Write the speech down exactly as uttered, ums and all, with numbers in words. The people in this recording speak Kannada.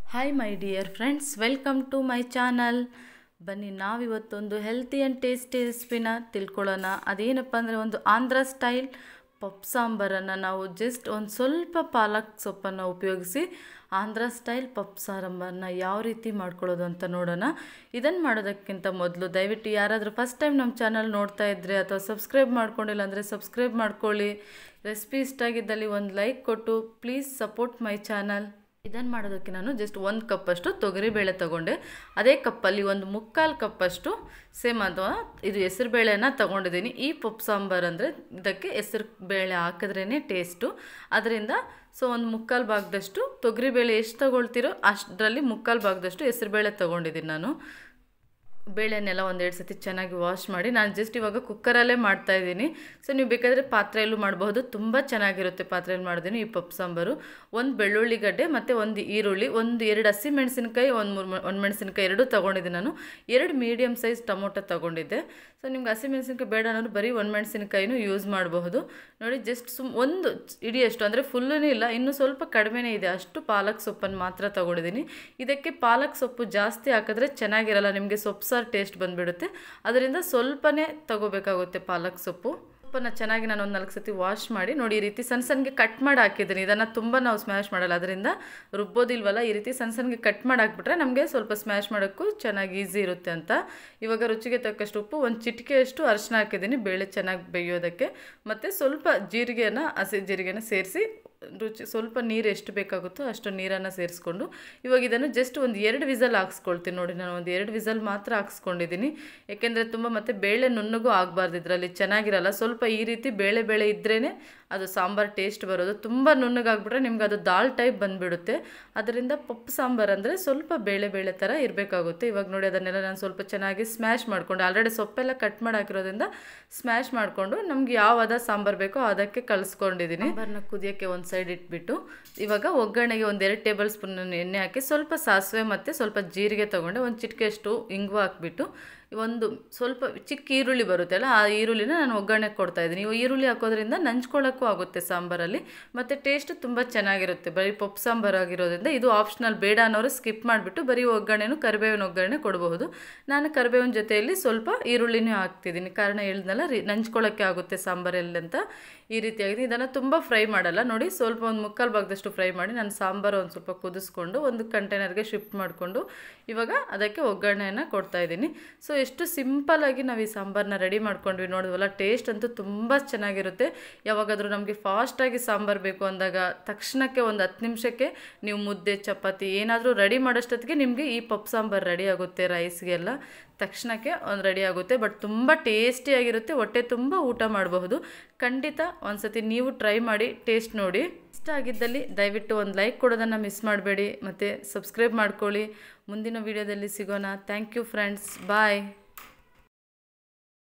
Hi my dear friends, welcome to my channel. ಬನ್ನಿ ನಾವಿವತ್ತೊಂದು ಹೆಲ್ತಿ ಆ್ಯಂಡ್ ಟೇಸ್ಟಿ ರೆಸಿಪಿನ ತಿಳ್ಕೊಳ್ಳೋಣ. ಅದೇನಪ್ಪ ಅಂದರೆ ಒಂದು ಆಂಧ್ರ ಸ್ಟೈಲ್ ಪಪ್ಪು ಸಾಂಬಾರನ್ನು ನಾವು ಜಸ್ಟ್ ಒಂದು ಸ್ವಲ್ಪ ಪಾಲಕ್ ಸೊಪ್ಪನ್ನು ಉಪಯೋಗಿಸಿ ಆಂಧ್ರ ಸ್ಟೈಲ್ ಪಪ್ಪು ಸಾಂಬಾರನ್ನ ಯಾವ ರೀತಿ ಮಾಡ್ಕೊಳ್ಳೋದು ಅಂತ ನೋಡೋಣ. ಇದನ್ನು ಮಾಡೋದಕ್ಕಿಂತ ಮೊದಲು ದಯವಿಟ್ಟು ಯಾರಾದರೂ ಫಸ್ಟ್ ಟೈಮ್ ನಮ್ಮ ಚಾನಲ್ ನೋಡ್ತಾ ಇದ್ದರೆ ಅಥವಾ ಸಬ್ಸ್ಕ್ರೈಬ್ ಮಾಡ್ಕೊಂಡಿಲ್ಲ ಅಂದರೆ ಸಬ್ಸ್ಕ್ರೈಬ್ ಮಾಡ್ಕೊಳ್ಳಿ. ರೆಸಿಪಿ ಇಷ್ಟ ಆಗಿದ್ದಲ್ಲಿ ಒಂದು ಲೈಕ್ ಕೊಟ್ಟು ಪ್ಲೀಸ್ ಸಪೋರ್ಟ್ ಮೈ ಚಾನಲ್. ಇದನ್ನು ಮಾಡೋದಕ್ಕೆ ನಾನು ಜಸ್ಟ್ ಒಂದು ಕಪ್ಪಷ್ಟು ತೊಗರಿಬೇಳೆ ತೊಗೊಂಡೆ. ಅದೇ ಕಪ್ಪಲ್ಲಿ ಒಂದು ಮುಕ್ಕಾಲು ಕಪ್ಪಷ್ಟು ಸೇಮ್ ಅಥವಾ ಇದು ಹೆಸರು ಬೇಳೆನ ತೊಗೊಂಡಿದ್ದೀನಿ. ಈ ಪಪ್ಪು ಸಾಂಬಾರು ಅಂದರೆ ಇದಕ್ಕೆ ಹೆಸರು ಬೇಳೆ ಹಾಕಿದ್ರೇ ಟೇಸ್ಟು. ಅದರಿಂದ ಸೊ ಒಂದು ಮುಕ್ಕಾಲು ಭಾಗದಷ್ಟು ತೊಗರಿಬೇಳೆ ಎಷ್ಟು ತೊಗೊಳ್ತೀರೋ ಅಷ್ಟರಲ್ಲಿ ಮುಕ್ಕಾಲು ಭಾಗದಷ್ಟು ಹೆಸರು ಬೇಳೆ ತೊಗೊಂಡಿದ್ದೀನಿ ನಾನು. ಬೇಳೆನೆಲ್ಲ ಒಂದೆರಡು ಸತಿ ಚೆನ್ನಾಗಿ ವಾಶ್ ಮಾಡಿ ನಾನು ಜಸ್ಟ್ ಇವಾಗ ಕುಕ್ಕರಲ್ಲೇ ಮಾಡ್ತಾಯಿದ್ದೀನಿ. ಸೊ ನೀವು ಬೇಕಾದರೆ ಪಾತ್ರೆಯಲ್ಲೂ ಮಾಡಬಹುದು, ತುಂಬ ಚೆನ್ನಾಗಿರುತ್ತೆ ಪಾತ್ರೆಯಲ್ಲಿ ಮಾಡಿದ್ದೀನಿ ಈ ಪಪ್ಪು ಸಾಂಬಾರು. ಒಂದು ಬೆಳ್ಳುಳ್ಳಿ ಗಡ್ಡೆ ಮತ್ತು ಒಂದು ಈರುಳ್ಳಿ, ಒಂದು ಎರಡು ಹಸಿ ಮೆಣಸಿನ್ಕಾಯಿ, ಒಂದು ಮೂರು ಒಂದು ಮೆಣಸಿನ್ಕಾಯಿ ಎರಡೂ ತೊಗೊಂಡಿದ್ದೆ ನಾನು. ಎರಡು ಮೀಡಿಯಮ್ ಸೈಜ್ ಟೊಮೊಟೊ ತೊಗೊಂಡಿದ್ದೆ. ಸೊ ನಿಮ್ಗೆ ಹಸಿ ಮೆಣಸಿನ್ಕಾಯಿ ಬೇಡ ಅನ್ನೋರು ಬರೀ ಒಂದು ಮೆಣಸಿನ್ಕಾಯಿನೂ ಯೂಸ್ ಮಾಡಬಹುದು. ನೋಡಿ ಜಸ್ಟ್ ಸುಮ್ ಒಂದು ಇಡಿಯಷ್ಟು ಅಂದರೆ ಫುಲ್ಲೂ ಇಲ್ಲ, ಇನ್ನೂ ಸ್ವಲ್ಪ ಕಡಿಮೆನೇ ಇದೆ, ಅಷ್ಟು ಪಾಲಕ್ ಸೊಪ್ಪನ್ನು ಮಾತ್ರ ತೊಗೊಂಡಿದ್ದೀನಿ. ಇದಕ್ಕೆ ಪಾಲಕ್ ಸೊಪ್ಪು ಜಾಸ್ತಿ ಹಾಕಿದ್ರೆ ಚೆನ್ನಾಗಿರಲ್ಲ, ನಿಮಗೆ ಸೊಪ್ಪು ಸಾರು ಟೇಸ್ಟ್ ಬಂದುಬಿಡುತ್ತೆ. ಅದರಿಂದ ಸ್ವಲ್ಪನೇ ತಗೋಬೇಕಾಗುತ್ತೆ ಪಾಲಕ್ ಸೊಪ್ಪು. ಸೊಪ್ಪನ್ನು ಚೆನ್ನಾಗಿ ನಾನು ಒಂದು ನಾಲ್ಕು ಸತಿ ವಾಶ್ ಮಾಡಿ ನೋಡಿ ಈ ರೀತಿ ಸಣ್ಣ ಸಣ್ಣಗೆ ಕಟ್ ಮಾಡಿ ಹಾಕಿದ್ದೀನಿ. ಇದನ್ನು ತುಂಬ ನಾವು ಸ್ಮ್ಯಾಶ್ ಮಾಡಲ್ಲ, ಅದರಿಂದ ರುಬ್ಬೋದಿಲ್ವಲ್ಲ, ಈ ರೀತಿ ಸಣ್ಣ ಸಣ್ಣಗೆ ಕಟ್ ಮಾಡಿ ಹಾಕ್ಬಿಟ್ರೆ ನಮಗೆ ಸ್ವಲ್ಪ ಸ್ಮ್ಯಾಶ್ ಮಾಡೋಕ್ಕೂ ಚೆನ್ನಾಗಿ ಈಸಿ ಇರುತ್ತೆ ಅಂತ. ಇವಾಗ ರುಚಿಗೆ ತಕ್ಕಷ್ಟು ಉಪ್ಪು, ಒಂದು ಚಿಟಿಕೆಯಷ್ಟು ಅರಿಶಿನ ಹಾಕಿದ್ದೀನಿ ಬೇಳೆ ಚೆನ್ನಾಗಿ ಬೇಯೋದಕ್ಕೆ, ಮತ್ತು ಸ್ವಲ್ಪ ಜೀರಿಗೆನ ಹಸಿ ಜೀರಿಗೆನ ಸೇರಿಸಿ ರುಚಿ ಸ್ವಲ್ಪ ನೀರು ಎಷ್ಟು ಬೇಕಾಗುತ್ತೋ ಅಷ್ಟು ನೀರನ್ನು ಸೇರಿಸ್ಕೊಂಡು ಇವಾಗ ಇದನ್ನು ಜಸ್ಟ್ ಒಂದು ಎರಡು ವಿಸಲ್ ಹಾಕ್ಸ್ಕೊಳ್ತೀನಿ. ನೋಡಿ ನಾನು ಒಂದು ಎರಡು ವಿಸಲ್ ಮಾತ್ರ ಹಾಕ್ಸ್ಕೊಂಡಿದ್ದೀನಿ, ಏಕೆಂದರೆ ತುಂಬ ಮತ್ತು ಬೇಳೆ ನುಣ್ಣಗೂ ಆಗಬಾರ್ದು, ಇದರಲ್ಲಿ ಚೆನ್ನಾಗಿರಲ್ಲ. ಸ್ವಲ್ಪ ಈ ರೀತಿ ಬೇಳೆ ಬೇಳೆ ಇದ್ರೇ ಅದು ಸಾಂಬಾರು ಟೇಸ್ಟ್ ಬರೋದು. ತುಂಬ ನುಣ್ಣಗಾಗ್ಬಿಟ್ರೆ ನಿಮ್ಗೆ ಅದು ದಾಲ್ ಟೈಪ್ ಬಂದುಬಿಡುತ್ತೆ. ಅದರಿಂದ ಪಪ್ಪು ಸಾಂಬಾರು ಅಂದರೆ ಸ್ವಲ್ಪ ಬೇಳೆ ಬೇಳೆ ಥರ ಇರಬೇಕಾಗುತ್ತೆ. ಇವಾಗ ನೋಡಿ ಅದನ್ನೆಲ್ಲ ನಾನು ಸ್ವಲ್ಪ ಚೆನ್ನಾಗಿ ಸ್ಮ್ಯಾಶ್ ಮಾಡಿಕೊಂಡು, ಆಲ್ರೆಡಿ ಸೊಪ್ಪೆಲ್ಲ ಕಟ್ ಮಾಡಿ ಹಾಕಿರೋದ್ರಿಂದ ಸ್ಮ್ಯಾಶ್ ಮಾಡಿಕೊಂಡು ನಮ್ಗೆ ಯಾವ ಅದ ಸಾಂಬಾರು ಬೇಕೋ ಅದಕ್ಕೆ ಕಲಿಸ್ಕೊಂಡಿದ್ದೀನಿ. ಸಾಂಬಾರನ್ನ ಕುದಿಯೋಕ್ಕೆ ಒಂದು ಸೈಡ್ ಇಟ್ಬಿಟ್ಟು ಇವಾಗ ಒಗ್ಗರಣೆಗೆ ಒಂದು ಎರಡು ಟೇಬಲ್ ಸ್ಪೂನ್ ಎಣ್ಣೆ ಹಾಕಿ ಸ್ವಲ್ಪ ಸಾಸಿವೆ ಮತ್ತು ಸ್ವಲ್ಪ ಜೀರಿಗೆ ತೊಗೊಂಡೆ, ಒಂದು ಚಿಟಿಕೆಯಷ್ಟು ಇಂಗು ಹಾಕ್ಬಿಟ್ಟು ಒಂದು ಸ್ವಲ್ಪ ಚಿಕ್ಕ ಈರುಳ್ಳಿ ಬರುತ್ತೆ ಅಲ್ಲ, ಆ ಈರುಳ್ಳಿನ ನಾನು ಒಗ್ಗರಣೆಗೆ ಕೊಡ್ತಾಯಿದ್ದೀನಿ. ನೀವು ಈರುಳ್ಳಿ ಹಾಕೋದ್ರಿಂದ ನಂಚ್ಕೊಳ್ಳೋಕ್ಕೂ ಆಗುತ್ತೆ ಸಾಂಬಾರಲ್ಲಿ, ಮತ್ತು ಟೇಸ್ಟ್ ತುಂಬ ಚೆನ್ನಾಗಿರುತ್ತೆ. ಬರೀ ಪಪ್ಪು ಸಾಂಬಾರು ಆಗಿರೋದ್ರಿಂದ ಇದು ಆಪ್ಷನಲ್, ಬೇಡ ಅನ್ನೋರು ಸ್ಕಿಪ್ ಮಾಡಿಬಿಟ್ಟು ಬರೀ ಒಗ್ಗರಣೆನೂ ಕರಿಬೇವಿನ ಒಗ್ಗರಣೆ ಕೊಡಬಹುದು. ನಾನು ಕರಿಬೇವಿನ ಜೊತೆಯಲ್ಲಿ ಸ್ವಲ್ಪ ಈರುಳ್ಳಿನೂ ಹಾಕ್ತಿದ್ದೀನಿ, ಕಾರಣ ಹೇಳ್ದಲ್ಲ ರೀ ನಂಚ್ಕೊಳ್ಳೋಕ್ಕೆ ಆಗುತ್ತೆ ಸಾಂಬಾರಲ್ಲಿ ಅಂತ. ಈ ರೀತಿಯಾಗಿದೆ. ಇದನ್ನು ತುಂಬ ಫ್ರೈ ಮಾಡಲ್ಲ, ನೋಡಿ ಸ್ವಲ್ಪ ಒಂದು ಮುಕ್ಕಾಲು ಭಾಗದಷ್ಟು ಫ್ರೈ ಮಾಡಿ ನಾನು ಸಾಂಬಾರು ಒಂದು ಸ್ವಲ್ಪ ಕುದಿಸ್ಕೊಂಡು ಒಂದು ಕಂಟೈನರ್ಗೆ ಶಿಫ್ಟ್ ಮಾಡಿಕೊಂಡು ಇವಾಗ ಅದಕ್ಕೆ ಒಗ್ಗರಣೆಯನ್ನು ಕೊಡ್ತಾಯಿದ್ದೀನಿ. ಸೊ ಎಷ್ಟು ಸಿಂಪಲ್ಲಾಗಿ ನಾವು ಈ ಸಾಂಬಾರನ್ನ ರೆಡಿ ಮಾಡ್ಕೊಂಡ್ವಿ ನೋಡಿದ್ವಲ್ಲ, ಟೇಸ್ಟ್ ಅಂತೂ ತುಂಬ ಚೆನ್ನಾಗಿರುತ್ತೆ. ಯಾವಾಗಾದರೂ ನಮಗೆ ಫಾಸ್ಟಾಗಿ ಸಾಂಬಾರು ಬೇಕು ಅಂದಾಗ ತಕ್ಷಣಕ್ಕೆ ಒಂದು ಹತ್ತು ನಿಮಿಷಕ್ಕೆ ನೀವು ಮುದ್ದೆ ಚಪಾತಿ ಏನಾದರೂ ರೆಡಿ ಮಾಡೋಷ್ಟೊತ್ತಿಗೆ ನಿಮಗೆ ಈ ಪಪ್ಪು ಸಾಂಬಾರು ರೆಡಿ ಆಗುತ್ತೆ. ರೈಸ್ಗೆಲ್ಲ ತಕ್ಷಣಕ್ಕೆ ಒಂದು ರೆಡಿ ಆಗುತ್ತೆ, ಬಟ್ ತುಂಬ ಟೇಸ್ಟಿಯಾಗಿರುತ್ತೆ, ಹೊಟ್ಟೆ ತುಂಬ ಊಟ ಮಾಡಬಹುದು. ಖಂಡಿತ ಒಂದು ಸತಿ ನೀವು ಟ್ರೈ ಮಾಡಿ ಟೇಸ್ಟ್ ನೋಡಿ. ಇಷ್ಟ ಆಗಿದ್ದಲ್ಲಿ ದಯವಿಟ್ಟು ಒಂದು ಲೈಕ್ ಕೊಡೋದನ್ನು ಮಿಸ್ ಮಾಡಬೇಡಿ, ಮತ್ತು ಸಬ್ಸ್ಕ್ರೈಬ್ ಮಾಡ್ಕೊಳ್ಳಿ. ಮುಂದಿನ ವೀಡಿಯೋದಲ್ಲಿ ಸಿಗೋಣ. Thank you friends, bye.